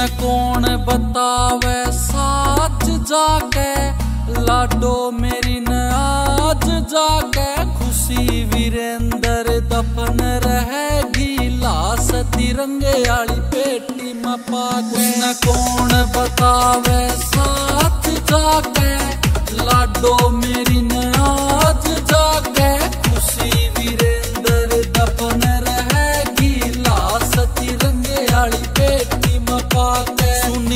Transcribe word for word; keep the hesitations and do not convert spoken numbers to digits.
उसने कौन बतावे साथ जाके, लाडो मेरी न आज जाके। खुशी वीरेंद्र दफन रहेगी, लाश तिरंगे आली पेटी में पाके। उसने कौन बतावे साथ जाके, लाडो मेरी न